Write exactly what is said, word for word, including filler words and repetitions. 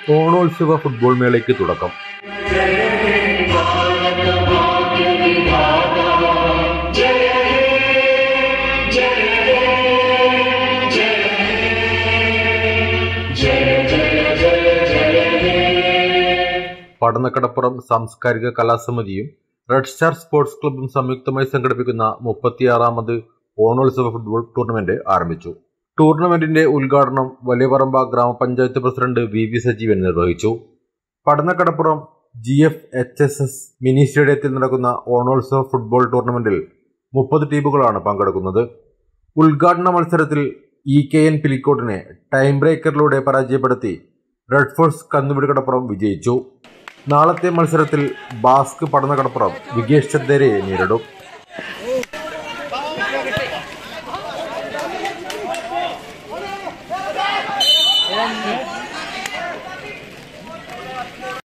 ഓണോത്സവ football മേളയ്ക്ക് തുടക്കം. പഠനക്കടപ്പുറം സാംസ്കാരിക കലാസമിതിയും റെഡ് സ്റ്റാർ സ്പോർട്സ് ക്ലബ്ബും സംയുക്തമായി സംഘടിപ്പിക്കുന്ന മുപ്പത്തിയാറാമത് ഓണോത്സവ ഫുട്ബോൾ ടൂർണമെന്റ് ആരംഭിച്ചു. ടൂർണമെന്റിന്റെ ഉദ്ഘാടനം വലിയപറമ്പ ഗ്രാമപഞ്ചായത്ത് പ്രസിഡന്റ് വി വി സജീവൻ നിർവഹിച്ചു. Padanakkadappuram G F H S S mini സ്റ്റേഡിയത്തിൽ നടക്കുന്ന ഓണോത്സവ ഫുട്ബോൾ ടൂർണമെന്റിൽ മുപ്പത് ടീമുകളാണ് പങ്കെടുക്കുന്നത്. ഉദ്ഘാടന മത്സരത്തിൽ ഇ കെ എൻ പിലിക്കോട്ടിനെ ടൈം ബ്രേക്കറിലൂടെ പരാജയപ്പെടുത്തി റെഡ് ഫോഴ്സ് കന്നുപിടിക്കടപ്പുറം വിജയിച്ചു. നാളത്തെ മത്സരത്തിൽ ബാസ്ക് പഠനക്കടപ്പുറം വികേഷ് ചന്ദേരയെ നേരിടും. Yeah.